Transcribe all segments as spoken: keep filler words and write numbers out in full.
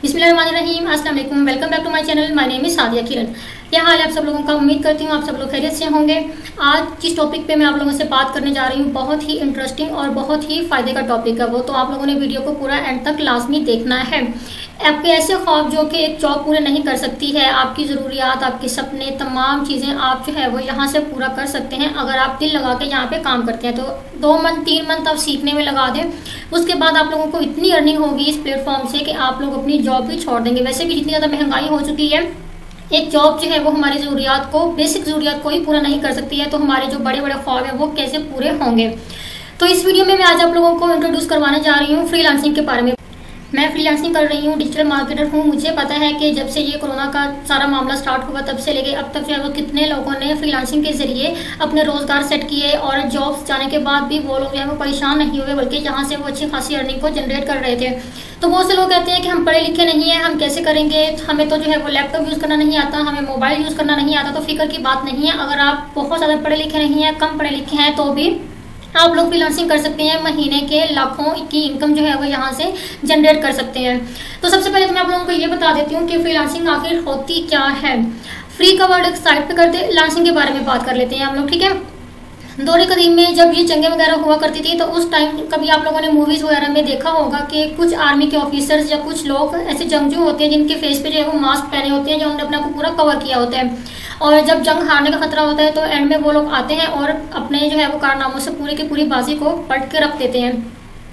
बिस्मिल्लाहिर्रहमानिर्रहीम, अस्सलाम वालेकुम, welcome back to my channel. My name is Sadia Kiran. क्या हाल है आप सब लोगों का? उम्मीद करती हूँ आप सब लोग खैरियत से होंगे। आज जिस टॉपिक पे मैं आप लोगों से बात करने जा रही हूँ बहुत ही इंटरेस्टिंग और बहुत ही फ़ायदे का टॉपिक है वो, तो आप लोगों ने वीडियो को पूरा एंड तक लाजमी देखना है। आपके ऐसे ख्वाब जो कि एक जॉब पूरे नहीं कर सकती है, आपकी ज़रूरियात, आपके सपने, तमाम चीज़ें आप जो है वो यहाँ से पूरा कर सकते हैं अगर आप दिल लगा के यहाँ पे काम करते हैं। तो दो मंथ तीन मंथ आप सीखने में लगा दें, उसके बाद आप लोगों को इतनी अर्निंग होगी इस प्लेटफॉर्म से कि आप लोग अपनी जॉब भी छोड़ देंगे। वैसे भी जितनी ज़्यादा महंगाई हो चुकी है, एक जॉब जो है वो हमारी ज़रूरियात को, बेसिक ज़रूरियात को ही पूरा नहीं कर सकती है, तो हमारे जो बड़े बड़े ख्वाब हैं वो कैसे पूरे होंगे। तो इस वीडियो में मैं आज आप लोगों को इंट्रोड्यूस करवाने जा रही हूँ फ्रीलांसिंग के बारे में। मैं फ्रीलांसिंग कर रही हूँ, डिजिटल मार्केटर हूँ। मुझे पता है कि जब से ये कोरोना का सारा मामला स्टार्ट हुआ तब से लेके अब तक जो है वो कितने लोगों ने फ्रीलांसिंग के ज़रिए अपने रोज़गार सेट किए, और जॉब्स जाने के बाद भी वो लोग जो है वो परेशान नहीं हुए, बल्कि जहाँ से वो अच्छी खासी अर्निंग को जनरेट कर रहे थे। तो बहुत से लोग कहते हैं कि हम पढ़े लिखे नहीं हैं, हम कैसे करेंगे, हमें तो जो है वो लैपटॉप यूज़ करना नहीं आता, हमें मोबाइल यूज़ करना नहीं आता। तो फिक्र की बात नहीं है, अगर आप बहुत ज़्यादा पढ़े लिखे नहीं हैं, कम पढ़े लिखे हैं, तो भी आप लोग फ्रीलांसिंग कर सकते हैं। महीने के लाखों की इनकम जो है वो यहाँ से जनरेट कर सकते हैं। तो सबसे पहले तो मैं आप लोगों को ये बता देती हूँ कि फ्रीलांसिंग आखिर होती क्या है। फ्री का वर्ड एक साइड पे करते फ्रीलांसिंग के बारे में बात कर लेते हैं हम लोग, ठीक है। दौरे कदीम में जब ये जंगें वगैरह हुआ करती थी तो उस टाइम कभी आप लोगों ने मूवीज़ वगैरह में देखा होगा कि कुछ आर्मी के ऑफिसर्स या कुछ लोग ऐसे जंगजू होते हैं जिनके फेस पे जो है वो मास्क पहने होते हैं, जो उन्होंने अपना को पूरा कवर किया होता है, और जब जंग हारने का खतरा होता है तो एंड में वो लोग आते हैं और अपने जो है वो कारनामों से पूरी की पूरी बाजी को पलट के रख देते हैं।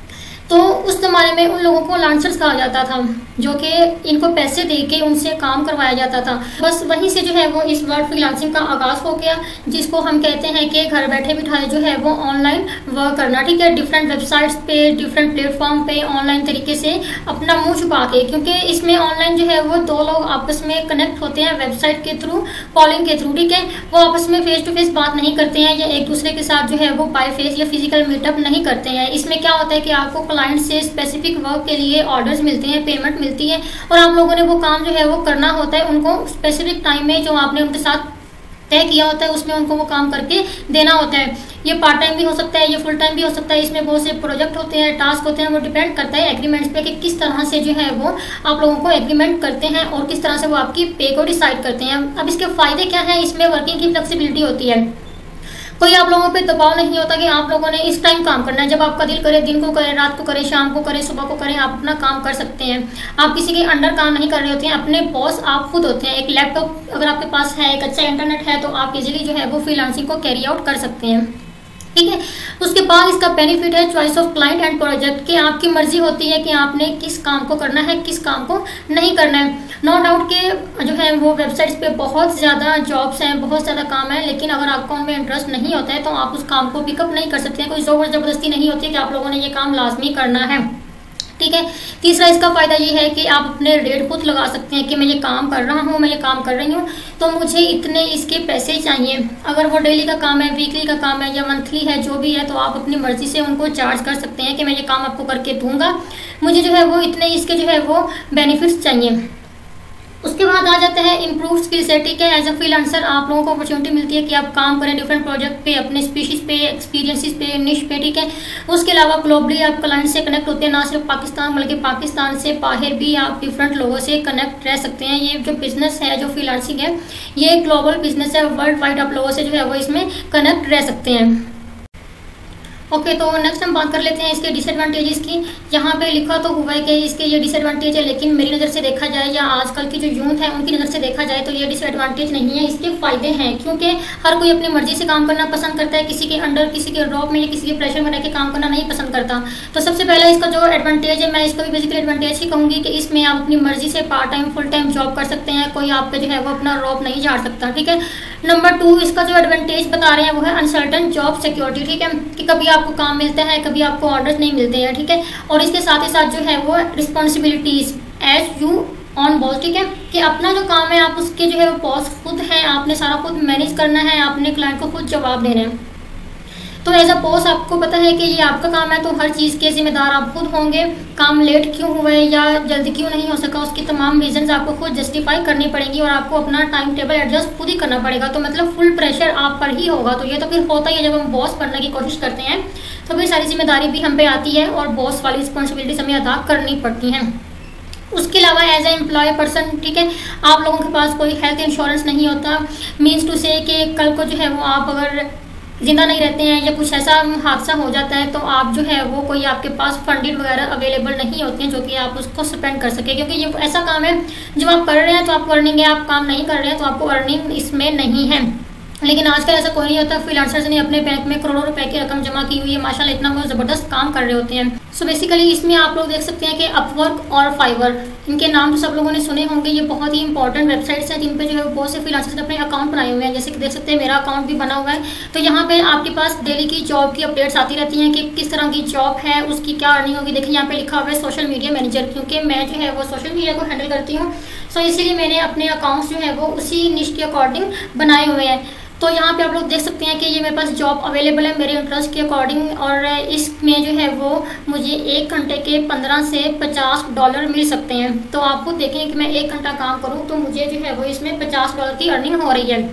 तो उस ज़माने में उन लोगों को लांसर्स कहा जाता था, जो कि इनको पैसे दे के उनसे काम करवाया जाता था। बस वहीं से जो है वो इस वर्ड फ्रीलांसिंग का आगाज़ हो गया, जिसको हम कहते हैं कि घर बैठे बिठाए जो है वो ऑनलाइन वर्क करना, ठीक है। डिफरेंट वेबसाइट्स पे, डिफरेंट प्लेटफॉर्म पे ऑनलाइन तरीके से अपना मुंह छुपा के, क्योंकि इसमें ऑनलाइन जो है वो दो लोग आपस में कनेक्ट होते हैं वेबसाइट के थ्रू, कॉलिंग के थ्रू, ठीक है। वो आपस में फेस टू फेस बात नहीं करते हैं या एक दूसरे के साथ जो है वो बाय फेस या फिजिकल मीटअप नहीं करते हैं। इसमें क्या होता है कि आपको क्लाइंट से स्पेसिफिक वर्क के लिए ऑर्डर्स मिलते हैं, पेमेंट मिलती है, और आप लोगों ने वो काम जो है वो करना होता है। उनको स्पेसिफिक टाइम में जो आपने उनके साथ तय किया होता है उसमें उनको वो काम करके देना होता है। ये पार्ट टाइम भी हो सकता है, ये फुल टाइम भी हो सकता है। इसमें बहुत से प्रोजेक्ट होते हैं, टास्क होते हैं, वो डिपेंड करता है एग्रीमेंट्स पे कि किस तरह से जो है वो आप लोगों को एग्रीमेंट करते हैं और किस तरह से वो आपकी पे को डिसाइड करते हैं। अब इसके फायदे क्या हैं? इसमें वर्किंग की फ्लेक्सिबिलिटी होती है, कोई आप लोगों पे दबाव नहीं होता कि आप लोगों ने इस टाइम काम करना है। जब आपका दिल करे, दिन को करे, रात को करे, शाम को करे, सुबह को करें, आप अपना काम कर सकते हैं। आप किसी के अंडर काम नहीं कर रहे होते हैं, अपने बॉस आप खुद होते हैं। एक लैपटॉप अगर आपके पास है, एक अच्छा इंटरनेट है, तो आप इजीली जो है वो फ्रीलांसिंग को कैरी आउट कर सकते हैं, ठीक है। उसके बाद इसका बेनिफिट है choice of client and project, कि आपकी मर्जी होती है कि आपने किस काम को करना है, किस काम को नहीं करना है। नो डाउट के जो है वो वेबसाइट्स पे बहुत ज़्यादा जॉब्स हैं, बहुत ज़्यादा काम है, लेकिन अगर आपको उनमें इंटरेस्ट नहीं होता है तो आप उस काम को पिकअप नहीं कर सकते हैं। कोई ज़ोर ज़बरदस्ती नहीं होती है कि आप लोगों ने ये काम लाजमी करना है, ठीक है। तीसरा इसका फ़ायदा ये है कि आप अपने रेट खुद लगा सकते हैं कि मैं ये काम कर रहा हूँ, मैं ये काम कर रही हूँ, तो मुझे इतने इसके पैसे चाहिए। अगर वो डेली का काम है, वीकली का काम है या मंथली है, जो भी है, तो आप अपनी मर्जी से उनको चार्ज कर सकते हैं कि मैं ये काम आपको करके दूंगा, मुझे जो है वो इतने इसके जो है वो बेनिफिट्स चाहिए। उसके बाद आ जाता है इम्प्रूव स्किल सेट, ठीक है। एज अ फ्रीलांसर आप लोगों को अपॉर्चुनिटी मिलती है कि आप काम करें डिफरेंट प्रोजेक्ट पे, अपने स्पीशीज पे, एक्सपीरियंसेस पे, निश पे, ठीक है। उसके अलावा ग्लोबली आप क्लाइंट से कनेक्ट होते हैं, ना सिर्फ पाकिस्तान बल्कि पाकिस्तान से बाहर भी आप डिफरेंट लोगों से कनेक्ट रह सकते हैं। ये जो बिजनेस है, जो फ्रीलांसिंग है, ये ग्लोबल बिजनेस है, वर्ल्ड वाइड आप लोगों से जो है वो इसमें कनेक्ट रह सकते हैं। ओके okay, तो नेक्स्ट हम बात कर लेते हैं इसके डिसएडवांटेजेस की। यहाँ पे लिखा तो हुआ है कि इसके ये डिसएडवांटेज है, लेकिन मेरी नज़र से देखा जाए या आजकल की जो यूथ है उनकी नज़र से देखा जाए तो ये डिसएडवांटेज नहीं है, इसके फ़ायदे हैं। क्योंकि हर कोई अपनी मर्जी से काम करना पसंद करता है, किसी के अंडर, किसी के ड्रॉप में या किसी के प्रेशर में रह के काम करना नहीं पसंद करता। तो सबसे पहला इसका जो एडवांटेज है, मैं इसको भी बेसिकली एडवांटेज ही कहूँगी कि इसमें आप अपनी मर्जी से part time, full time job कर सकते हैं, कोई आप पे जो है वो अपना रॉप नहीं झाड़ सकता, ठीक है। नंबर टू, इसका जो एडवांटेज बता रहे हैं वो है अनसर्टन जॉब सिक्योरिटी, ठीक है, कि कभी आपको काम मिलता है, कभी आपको ऑर्डर्स नहीं मिलते हैं, ठीक है। और इसके साथ ही साथ जो है वो responsibilities as you own boss, ठीक है, कि अपना जो काम है आप उसके जो है वो बॉस खुद हैं, आपने सारा खुद मैनेज करना है, आपने क्लाइंट को खुद जवाब देना है। तो एज अ बॉस आपको पता है कि ये आपका काम है, तो हर चीज़ के जिम्मेदार आप खुद होंगे। काम लेट क्यों हुआ है या जल्दी क्यों नहीं हो सका, उसकी तमाम रीजंस आपको खुद जस्टिफाई करनी पड़ेंगी और आपको अपना टाइम टेबल एडजस्ट खुद ही करना पड़ेगा। तो मतलब फुल प्रेशर आप पर ही होगा। तो ये तो फिर होता ही है, जब हम बॉस बनने की कोशिश करते हैं तो फिर सारी जिम्मेदारी भी हम पे आती है और बॉस वाली रिस्पॉन्सिबिलिटीज हमें अदा करनी पड़ती हैं। उसके अलावा एज ए एम्प्लॉय पर्सन, ठीक है, आप लोगों के पास कोई हेल्थ इंश्योरेंस नहीं होता, मीन्स टू से कि कल को जो है वो आप अगर जिंदा नहीं रहते हैं या कुछ ऐसा हादसा हो जाता है तो आप जो है वो कोई आपके पास फंडिंग वगैरह अवेलेबल नहीं होती हैं जो कि आप उसको स्पेंड कर सके, क्योंकि ये ऐसा काम है जब आप कर रहे हैं तो आपको अर्निंग है, आप काम नहीं कर रहे हैं तो आपको अर्निंग इसमें नहीं है। लेकिन आजकल ऐसा कोई नहीं होता। फ्रीलांसर्स ने अपने बैंक में करोड़ों रुपए की रकम जमा की हुई है, माशाल्लाह इतना वो ज़बरदस्त काम कर रहे होते हैं। सो बेसिकली इसमें आप लोग देख सकते हैं कि अपवर्क और फाइवर, इनके नाम तो सब लोगों ने सुने होंगे। ये बहुत ही इंपॉर्टेंट वेबसाइट्स हैं जिन पे जो है बहुत से फ्रीलांसर्स ने अपने अकाउंट बनाए हुए हैं। जैसे कि देख सकते हैं मेरा अकाउंट भी बना हुआ है। तो यहाँ पे आपके पास डेली की जॉब की अपडेट्स आती रहती हैं कि किस तरह की जॉब है, उसकी क्या अर्निंग होगी। देखिए यहाँ पे लिखा हुआ है सोशल मीडिया मैनेजर, क्योंकि मैं जो है वो सोशल मीडिया को हैंडल करती हूँ। सो इसीलिए मैंने अपने अकाउंट्स जो है वो उसी निश के अकॉर्डिंग बनाए हुए हैं। तो यहाँ पे आप लोग देख सकते हैं कि ये मेरे पास जॉब अवेलेबल है मेरे इंटरेस्ट के अकॉर्डिंग, और इसमें जो है वो मुझे एक घंटे के पंद्रह से पचास डॉलर मिल सकते हैं। तो आपको देखें कि मैं एक घंटा काम करूँ तो मुझे जो है वो इसमें पचास डॉलर की अर्निंग हो रही है।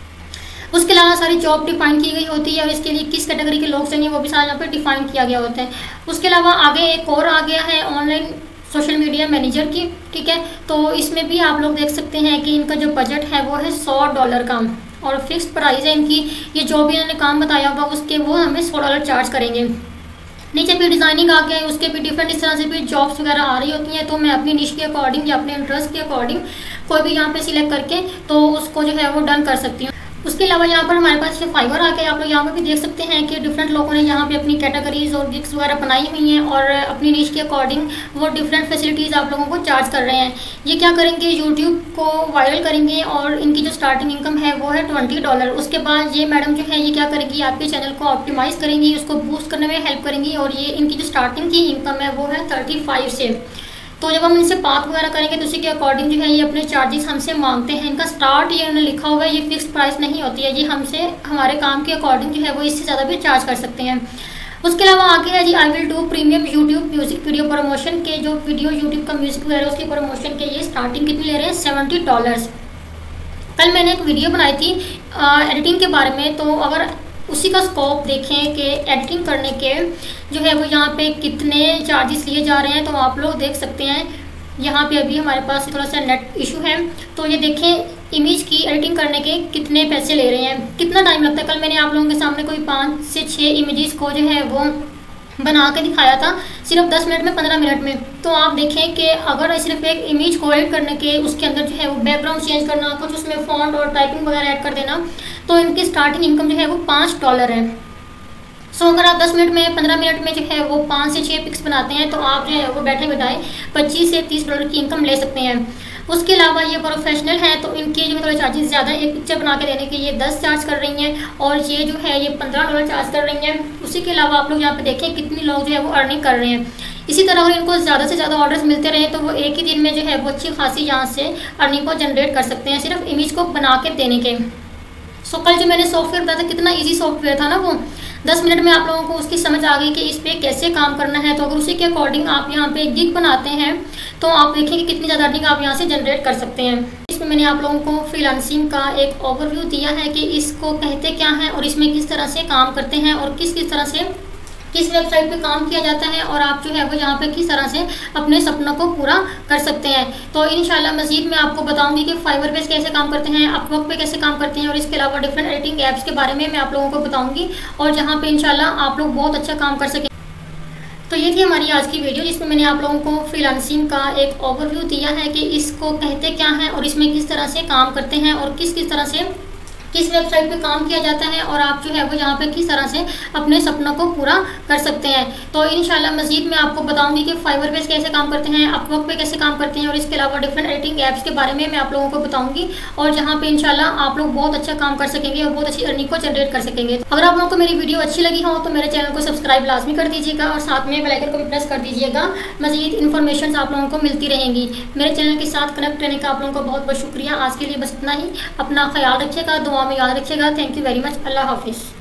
उसके अलावा सारी जॉब डिफाइन की गई होती है और इसके लिए किस कैटेगरी के लोग चाहिए वो भी सारा यहाँ पे डिफाइन किया गया होता है। उसके अलावा आगे एक और आ गया है ऑनलाइन सोशल मीडिया मैनेजर की, ठीक है। तो इसमें भी आप लोग देख सकते हैं कि इनका जो बजट है वो है सौ डॉलर का और फिक्स्ड प्राइस है इनकी। ये जो भी इन्होंने काम बताया होगा उसके वो हमें सौ डॉलर चार्ज करेंगे। नीचे भी डिज़ाइनिंग आ गया है, उसके भी डिफरेंट इस तरह से भी जॉब्स वगैरह आ रही होती हैं। तो मैं अपनी निश के अकॉर्डिंग या अपने इंटरेस्ट के अकॉर्डिंग कोई भी यहाँ पे सिलेक्ट करके तो उसको जो है वो डन कर सकती हूँ। उसके अलावा यहाँ पर हमारे पास ये फाइवर आ गया। आप लोग यहाँ पर भी देख सकते हैं कि डिफरेंट लोगों ने यहाँ पे अपनी कैटेगरीज और गिग्स वगैरह बनाई हुई हैं और अपनी निश के अकॉर्डिंग वो डिफरेंट फैसिलिटीज़ आप लोगों को चार्ज कर रहे हैं। ये क्या करेंगे, यूट्यूब को वायरल करेंगे और इनकी जो स्टार्टिंग इनकम है वो है ट्वेंटी डॉलर। उसके बाद ये मैडम जो है ये क्या करेंगी, आपके चैनल को ऑप्टिमाइज़ करेंगी, उसको बूस्ट करने में हेल्प करेंगी और ये इनकी जो स्टार्टिंग की इनकम है वो है थर्टी फाइव से। तो जब हम इनसे बात वगैरह करेंगे तो उसी के अकॉर्डिंग जो है ये अपने चार्जेस हमसे मांगते हैं। इनका स्टार्ट ये उन्होंने लिखा हुआ है, ये फिक्स प्राइस नहीं होती है, ये हमसे हमारे काम के अकॉर्डिंग जो है वो इससे ज़्यादा भी चार्ज कर सकते हैं। उसके अलावा आगे है जी I will do premium YouTube music video promotion के, जो वीडियो यूट्यूब का म्यूजिक वगैरह उसकी प्रमोशन के ये स्टार्टिंग कितनी ले रहे हैं, सेवेंटी डॉलर्स। कल मैंने एक वीडियो बनाई थी एडिटिंग के बारे में, तो अगर उसी का स्कोप देखें कि एडिटिंग करने के जो है वो यहाँ पे कितने चार्जेस लिए जा रहे हैं, तो आप लोग देख सकते हैं। यहाँ पे अभी हमारे पास थोड़ा सा नेट इशू है, तो ये देखें इमेज की एडिटिंग करने के कितने पैसे ले रहे हैं, कितना टाइम लगता है। कल मैंने आप लोगों के सामने कोई पाँच से छः इमेजेस को जो है वो बना के दिखाया था सिर्फ दस मिनट में, पंद्रह मिनट में। तो आप देखें कि अगर सिर्फ एक इमेज को एडिट करने के उसके अंदर जो है वो बैकग्राउंड चेंज करना, कुछ उसमें फॉन्ट और टाइपिंग वगैरह ऐड कर देना, तो इनकी स्टार्टिंग इनकम जो है वो पाँच डॉलर है। सो अगर आप दस मिनट में पंद्रह मिनट में जो है वो पाँच से छः पिक्स बनाते हैं तो आप जो है वो बैठे बिठाए पच्चीस से तीस डॉलर की इनकम ले सकते हैं। उसके अलावा ये प्रोफेशनल है तो इनके जो थोड़े चार्जेस ज़्यादा है। एक पिक्चर बना के देने के ये दस चार्ज कर रही हैं और ये जो है ये पंद्रह डॉलर चार्ज कर रही हैं। उसी के अलावा आप लोग यहाँ पे देखें कितने लोग जो है वो अर्निंग कर रहे हैं। इसी तरह अगर इनको ज़्यादा से ज़्यादा ऑर्डर्स मिलते रहे तो वो एक ही दिन में जो है वो अच्छी खासी यहाँ से अर्निंग को जनरेट कर सकते हैं सिर्फ इमेज को बना के देने के। सो कल जो मैंने सॉफ्टवेयर बताया था कितना ईजी सॉफ्टवेयर था ना, वो दस मिनट में आप लोगों को उसकी समझ आ गई कि इस पर कैसे काम करना है। तो अगर उसी के अकॉर्डिंग आप यहाँ पे गिग बनाते हैं तो आप देखेंगे कितनी ज़्यादा अर्निंग आप यहाँ से जनरेट कर सकते हैं। इसमें मैंने आप लोगों को फ्रीलांसिंग का एक ओवरव्यू दिया है कि इसको कहते क्या हैं और इसमें किस तरह से काम करते हैं और किस किस तरह से किस वेबसाइट पे काम किया जाता है और आप जो है वो यहाँ पे किस तरह से अपने सपनों को पूरा कर सकते हैं। तो इंशाल्लाह मज़ीद मैं आपको बताऊंगी कि फाइवर पे कैसे काम करते हैं, अपवर्क पे कैसे काम करते हैं और इसके अलावा डिफरेंट एडिटिंग ऐप्स के बारे में मैं आप लोगों को बताऊंगी और जहाँ पे इंशाल्लाह आप लोग बहुत अच्छा काम कर सकें। तो ये थी हमारी आज की वीडियो जिसमें मैंने आप लोगों को फ्रीलांसिंग का एक ओवरव्यू दिया है कि इसको कहते क्या हैं और इसमें किस तरह से काम करते हैं और किस किस तरह से किस वेबसाइट पे काम किया जाता है और आप जो है वो यहाँ पे किस तरह से अपने सपनों को पूरा कर सकते हैं। तो इंशाल्लाह मज़ीद मैं आपको बताऊंगी कि फाइवर पे कैसे काम करते हैं, अपवर्क पे कैसे काम करते हैं और इसके अलावा डिफरेंट एडिटिंग ऐप्स के बारे में मैं आप लोगों को बताऊंगी और जहाँ पे इंशाल्लाह आप लोग बहुत अच्छा काम कर सकेंगे और बहुत अच्छी अर्निंग को जनरेट कर सकेंगे। अगर आप लोगों को मेरी वीडियो अच्छी लगी हो तो मेरे चैनल को सब्सक्राइब लाजमी कर दीजिएगा और साथ में बेल आइकन को भी प्रेस कर दीजिएगा। मज़ीद इन्फॉर्मेशन आप लोगों को मिलती रहेंगी। मेरे चैनल के साथ कनेक्ट रहने का आप लोगों को बहुत बहुत शुक्रिया। आज के लिए बस इतना ही। अपना ख्याल रखिएगा, दुआ में याद रखिएगा। Thank you very much. अल्लाह हाफिज़।